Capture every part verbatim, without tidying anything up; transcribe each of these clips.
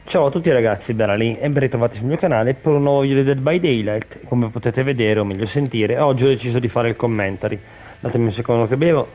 Ciao a tutti ragazzi, Beralin e ben ritrovati sul mio canale per un nuovo video di Dead by Daylight. Come potete vedere, o meglio sentire, oggi ho deciso di fare il commentary. Datemi un secondo che bevo.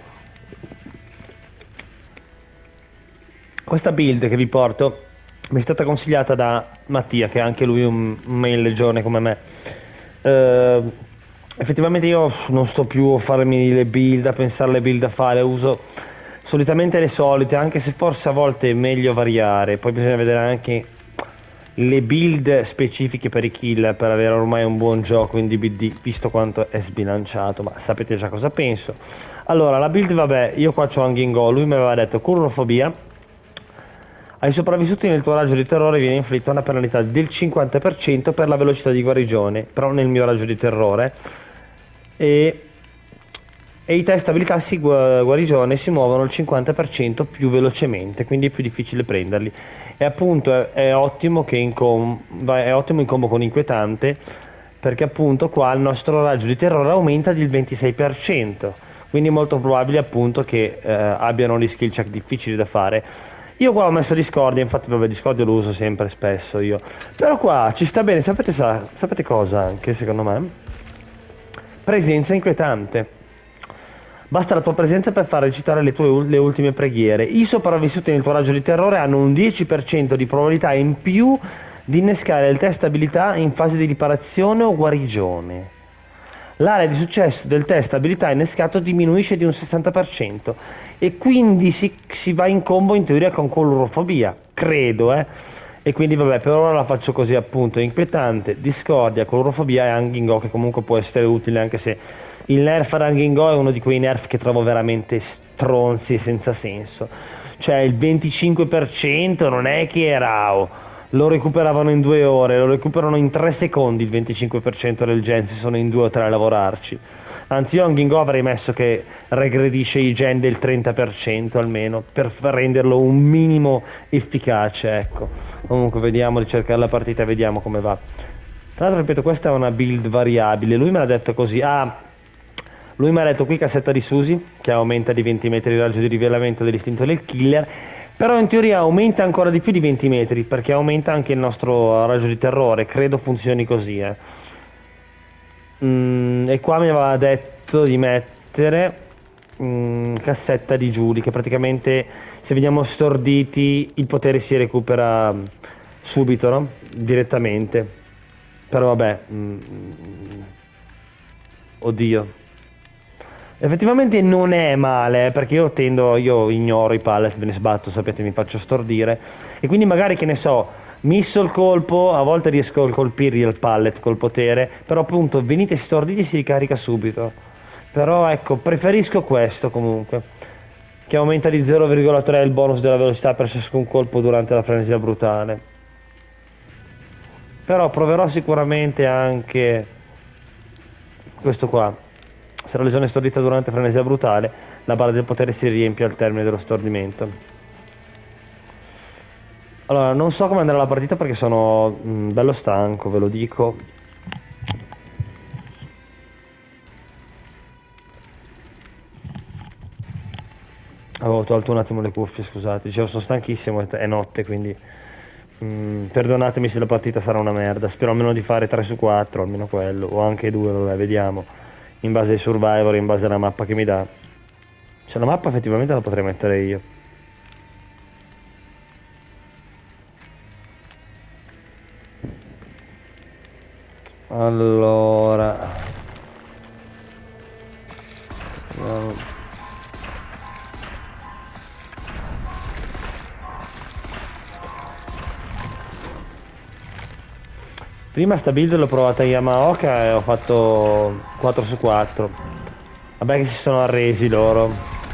Questa build che vi porto mi è stata consigliata da Mattia, che è anche lui un main legione come me. Eh, effettivamente io non sto più a farmi le build, a pensare le build da fare, uso solitamente le solite, anche se forse a volte è meglio variare. Poi bisogna vedere anche le build specifiche per i kill per avere ormai un buon gioco in D B D, visto quanto è sbilanciato, ma sapete già cosa penso. Allora, la build, vabbè, io qua c'ho anche in go, lui mi aveva detto currofobia. Ai sopravvissuti nel tuo raggio di terrore viene inflitta una penalità del cinquanta per cento per la velocità di guarigione, però nel mio raggio di terrore. E, e i test abilità si gu- guarigione si muovono il cinquanta per cento più velocemente, quindi è più difficile prenderli. E appunto è, è ottimo che in com- va- è ottimo in combo con inquietante, perché appunto qua il nostro raggio di terrore aumenta del ventisei per cento. Quindi è molto probabile appunto che eh, abbiano gli skill check difficili da fare. Io qua ho messo Discordia, infatti vabbè Discordia lo uso sempre spesso io. Però qua ci sta bene, sapete, sa- sapete cosa anche secondo me? Presenza inquietante. Basta la tua presenza per far recitare le tue ul- le ultime preghiere. I sopravvissuti nel tuo raggio di terrore hanno un dieci per cento di probabilità in più di innescare il test abilità in fase di riparazione o guarigione. L'area di successo del test abilità innescato diminuisce di un sessanta per cento e quindi si, si va in combo in teoria con colorofobia, credo, eh. E quindi vabbè, per ora la faccio così appunto, inquietante, discordia, colorofobia e Angingo, che comunque può essere utile, anche se il nerf ad Angingo è uno di quei nerf che trovo veramente stronzi e senza senso. Cioè il venticinque per cento non è che era... oh, lo recuperavano in due ore, lo recuperano in tre secondi il venticinque per cento del gen se sono in due o tre a lavorarci. Anzi, io a Angingo avrei messo che regredisce i gen del trenta per cento almeno, per renderlo un minimo efficace, ecco. Comunque vediamo di cercare la partita e vediamo come va. Tra l'altro, ripeto, questa è una build variabile, lui me l'ha detto così. Ah, lui mi ha detto qui cassetta di Susi, che aumenta di venti metri il raggio di rivelamento dell'istinto del killer, però in teoria aumenta ancora di più di venti metri, perché aumenta anche il nostro raggio di terrore, credo funzioni così, eh. Mm, e qua mi aveva detto di mettere mm, cassetta di Judy, che praticamente se veniamo storditi il potere si recupera mm, subito, no? Direttamente. Però vabbè, mm, mm, oddio. Effettivamente non è male, eh, perché io tendo, io ignoro i pallet, ve ne sbatto, sapete, mi faccio stordire. E quindi magari, che ne so, misso il colpo, a volte riesco a colpirgli il pallet col potere, però appunto venite storditi e si ricarica subito. Però ecco, preferisco questo comunque, che aumenta di zero virgola tre il bonus della velocità per ciascun colpo durante la frenesia brutale. Però proverò sicuramente anche questo qua. Se la lesione è stordita durante frenesia brutale, la barra del potere si riempie al termine dello stordimento. Allora, non so come andrà la partita perché sono mh, bello stanco, ve lo dico. Avevo tolto un attimo le cuffie, scusate. Dicevo, sono stanchissimo, è notte, quindi mh, perdonatemi se la partita sarà una merda. Spero almeno di fare tre su quattro, almeno quello, o anche due, vabbè, vediamo. In base ai survivor, in base alla mappa che mi dà. Cioè, la mappa effettivamente la potrei mettere io. Allora, no. Prima sta build l'ho provata in Yamaoka e ho fatto quattro su quattro. Vabbè che si sono arresi loro.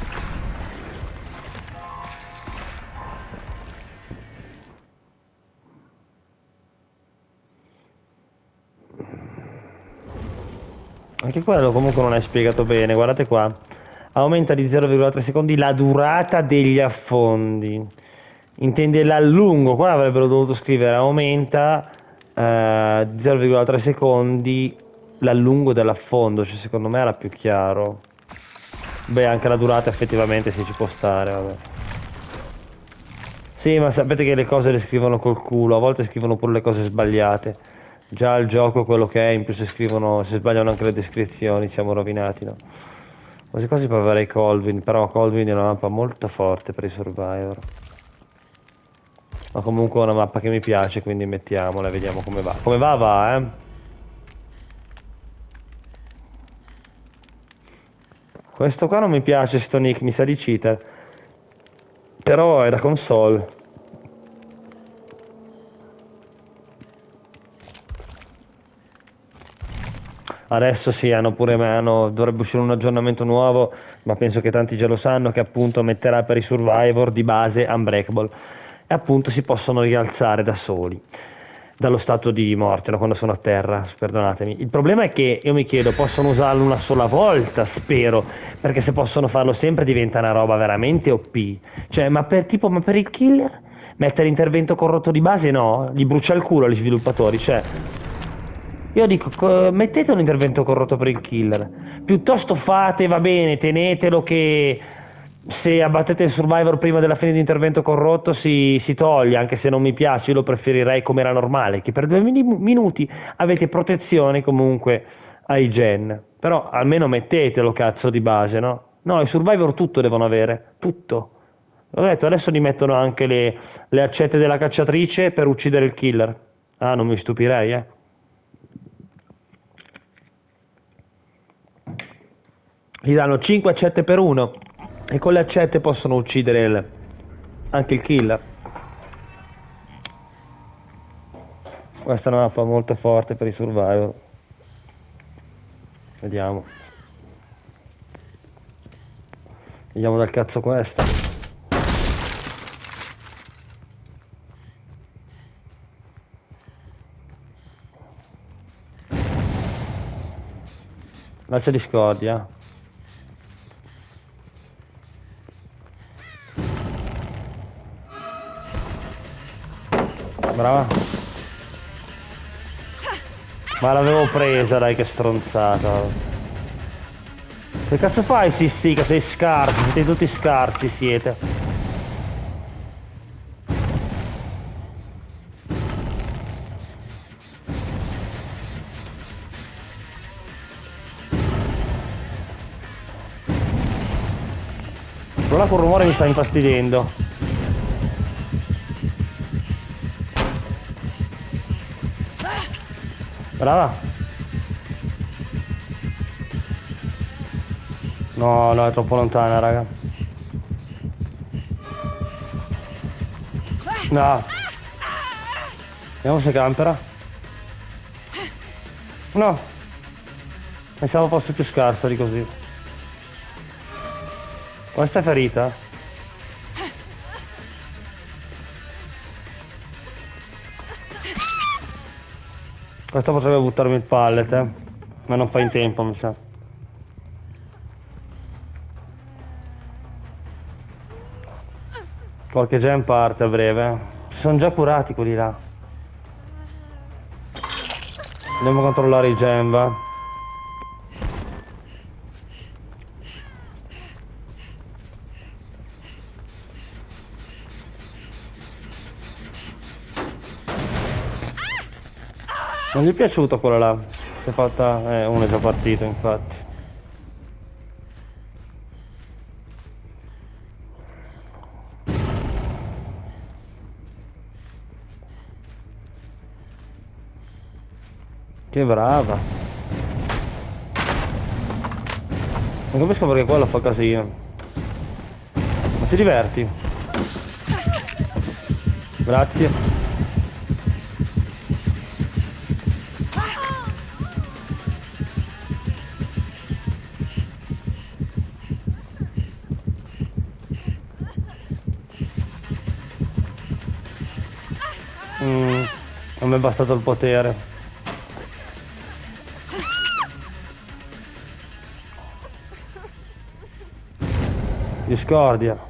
Anche quello comunque non è spiegato bene, guardate qua. Aumenta di zero virgola tre secondi la durata degli affondi. Intende l'allungo, qua avrebbero dovuto scrivere aumenta eh, di zero virgola tre secondi l'allungo dell'affondo, cioè secondo me era più chiaro. Beh, anche la durata effettivamente si ci può stare, vabbè. Sì, ma sapete che le cose le scrivono col culo, a volte scrivono pure le cose sbagliate. Già il gioco è quello che è, in più se scrivono, se sbagliano anche le descrizioni, siamo rovinati, no? Quasi quasi proverei Colvin, però Colvin è una mappa molto forte per i Survivor. Ma comunque è una mappa che mi piace, quindi mettiamola e vediamo come va. Come va, va, eh? Questo qua non mi piace, sto nick, mi sa di cheater. Però è da console. Adesso sì, hanno pure hanno, dovrebbe uscire un aggiornamento nuovo, ma penso che tanti già lo sanno, che appunto metterà per i Survivor di base Unbreakable. E appunto si possono rialzare da soli, dallo stato di morte, no? Quando sono a terra, perdonatemi. Il problema è che io mi chiedo, possono usarlo una sola volta, spero, perché se possono farlo sempre diventa una roba veramente O P. Cioè, ma per, tipo, ma per il killer? Mettere intervento corrotto di base no, gli brucia il culo agli sviluppatori, cioè... Io dico, co- mettete un intervento corrotto per il killer. Piuttosto fate, va bene, tenetelo che se abbattete il survivor prima della fine di intervento corrotto si, si toglie, anche se non mi piace, io lo preferirei come era normale, che per due mini- minuti avete protezione comunque ai gen. Però almeno mettetelo, cazzo, di base, no? No, i survivor tutto devono avere, tutto. L'ho detto, adesso gli mettono anche le, le accette della cacciatrice per uccidere il killer. Ah, non mi stupirei, eh. Gli danno cinque accette per uno e con le accette possono uccidere il- anche il killer. Questa è una mappa molto forte per i survivor. Vediamo. Vediamo dal cazzo questa. Lancia discordia. Brava. Ma l'avevo presa, dai, che stronzata. Che cazzo fai, sì sì, che sei scarsi, siete tutti scarsi, siete. Però quel rumore mi sta infastidendo. Brava. No, no, è troppo lontana, raga. No. Vediamo se campera. No. Pensavo fosse più scarsa di così. Questa è ferita? Questa potrebbe buttarmi il pallet, eh. Ma non fa in tempo, mi sa. Qualche gem parte a breve. Si sono già curati quelli là. Andiamo a controllare i gem, va. Non gli è piaciuto quello là. Si è fatta... Eh, uno è già partito, infatti. Che brava. Non capisco perché quello fa casino. Ma ti diverti? Grazie. Mm, non mi è bastato il potere. Discordia.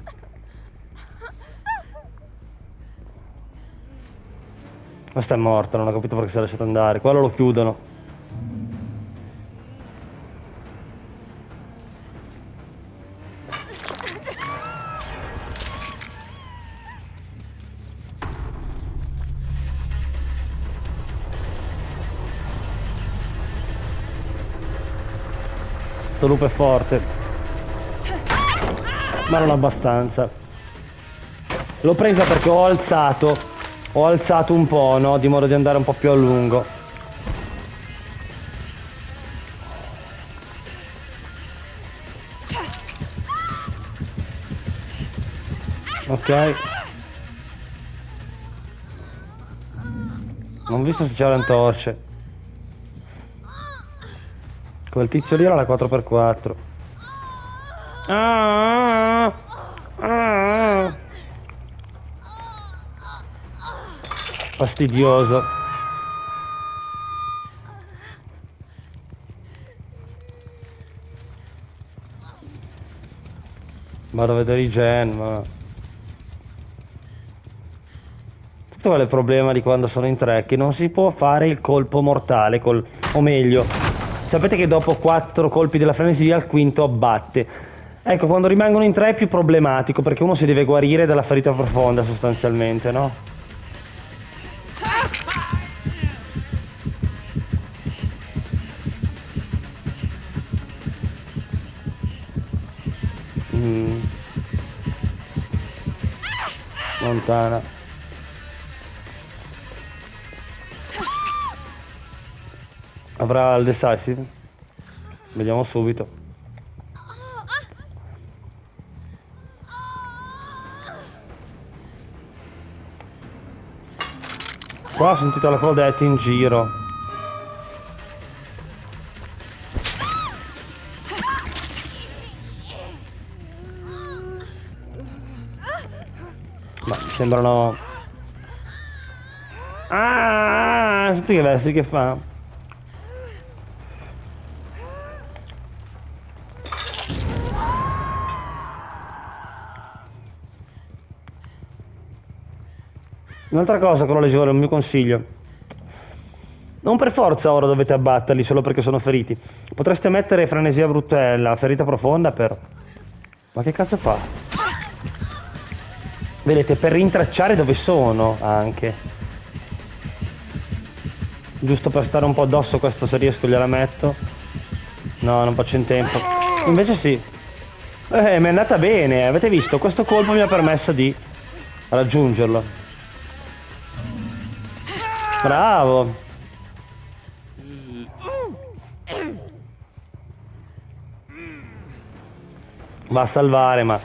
Questa è morta, non ho capito perché si è lasciato andare. Quello lo chiudono. Sto lupo è forte, ma non abbastanza. L'ho presa perché ho alzato, ho alzato un po', no? Di modo di andare un po' più a lungo. Ok. Non ho visto se c'erano torce. Quel tizio lì era la quattro per quattro. Ah, ah, fastidioso. Vado a vedere i gen, ma... Tutto qual è il problema di quando sono in tre? Che non si può fare il colpo mortale, col... o meglio, sapete che dopo quattro colpi della frenesia al quinto abbatte. Ecco, quando rimangono in tre è più problematico, perché uno si deve guarire dalla ferita profonda sostanzialmente, no? Mm. Lontana. Avrà il decisive? Vediamo subito. Qua ho sentito la Claudette in giro. Ma sembrano... Ah, senti che versi che fa? Un'altra cosa con la legione, un mio consiglio. Non per forza ora dovete abbatterli solo perché sono feriti. Potreste mettere frenesia bruttella, ferita profonda per... Ma che cazzo fa? Vedete, per rintracciare dove sono anche. Giusto per stare un po' addosso questo, se riesco gliela metto. No, non faccio in tempo. Invece sì. Eh, mi è andata bene, avete visto? Questo colpo mi ha permesso di raggiungerlo. Bravo. Va a salvare, ma...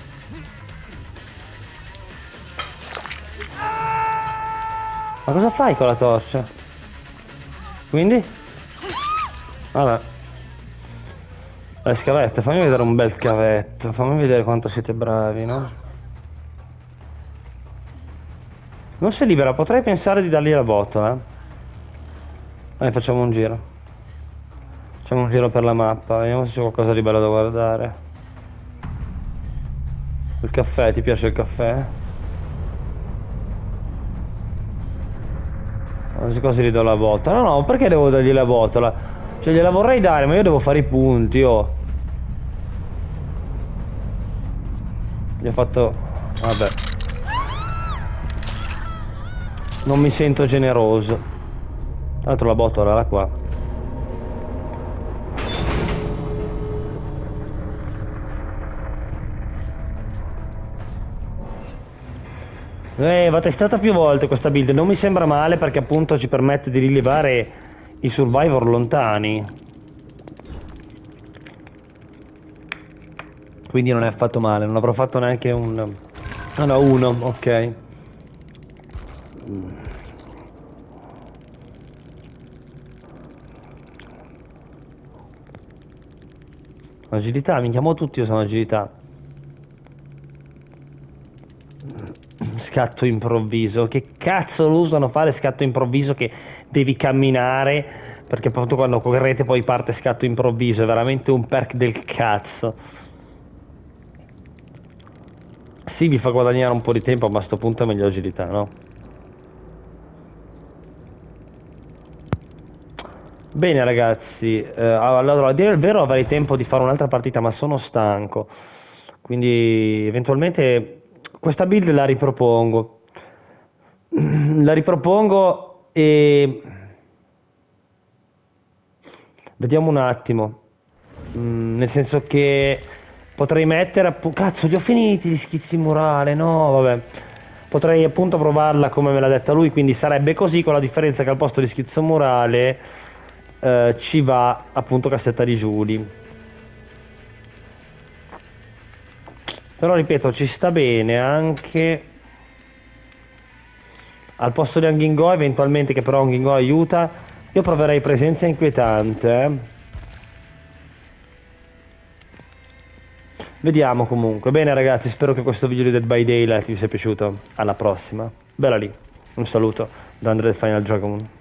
Ma cosa fai con la torcia? Quindi? Vabbè. Le scavette, fammi vedere un bel cavetto. Fammi vedere quanto siete bravi, no? Non si libera, potrei pensare di dargli la botola. Dai, facciamo un giro. Facciamo un giro per la mappa, vediamo se c'è qualcosa di bello da guardare. Il caffè, ti piace il caffè? Quasi quasi gli do la botola. No, no, perché devo dargli la botola? Cioè gliela vorrei dare, ma io devo fare i punti, oh. Gli ho fatto... Vabbè. Non mi sento generoso. Tra l'altro la botola era qua. Eh, va testata più volte questa build. Non mi sembra male perché appunto ci permette di rilevare i survivor lontani. Quindi non è affatto male. Non avrò fatto neanche un... Ah no, uno, ok. Agilità, mi chiamo tutti, io sono agilità. Scatto improvviso, che cazzo lo usano a fare scatto improvviso che devi camminare? Perché appunto quando correte poi parte scatto improvviso, è veramente un perk del cazzo. Sì, vi fa guadagnare un po' di tempo, ma a sto punto è meglio agilità, no? Bene ragazzi, eh, allora a dire il vero avrei tempo di fare un'altra partita, ma sono stanco. Quindi eventualmente questa build la ripropongo. La ripropongo e... Vediamo un attimo. Mm, nel senso che potrei mettere appu- cazzo, li ho finiti gli schizzi murale, no, vabbè. Potrei appunto provarla come me l'ha detta lui, quindi sarebbe così, con la differenza che al posto di schizzo murale eh, ci va appunto cassetta di Giuli. Però ripeto, ci sta bene anche al posto di Anghingo, eventualmente, che però Anghingo aiuta, io proverei presenza inquietante. eh. Vediamo comunque. Bene ragazzi, spero che questo video di Dead by Daylight vi sia piaciuto. Alla prossima. Bella lì. Un saluto da Andre del Final Dragon.